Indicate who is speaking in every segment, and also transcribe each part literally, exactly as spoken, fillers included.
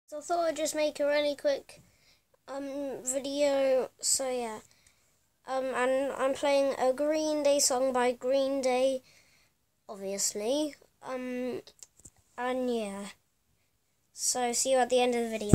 Speaker 1: So I thought I'd just make a really quick um video. So yeah, um, and I'm playing a Green Day song by Green Day, obviously. Um, and yeah. So see you at the end of the video.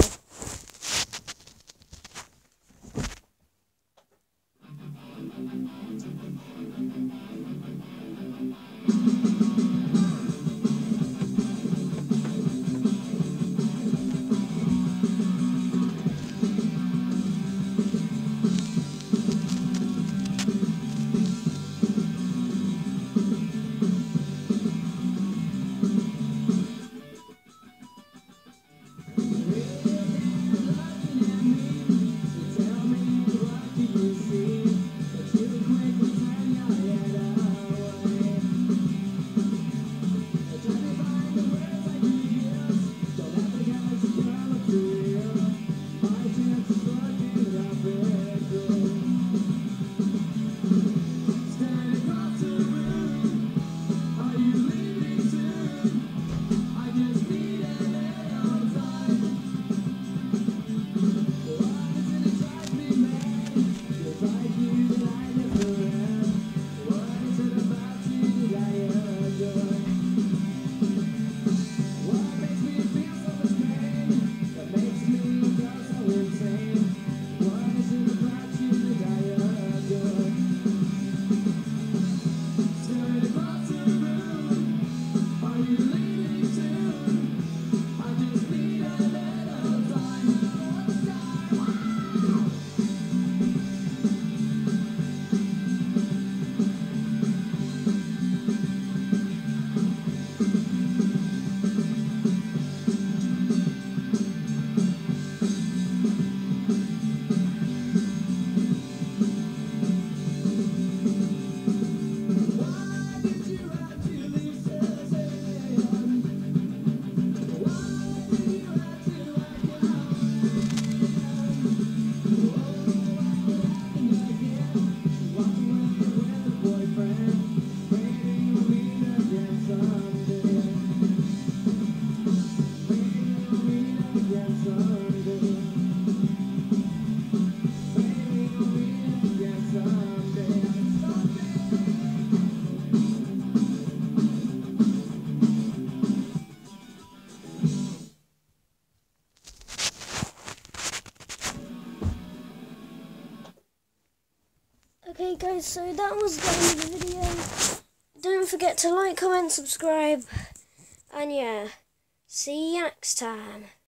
Speaker 1: Okay guys, so that was the end of the video. Don't forget to like, comment, subscribe, and yeah, see you next time.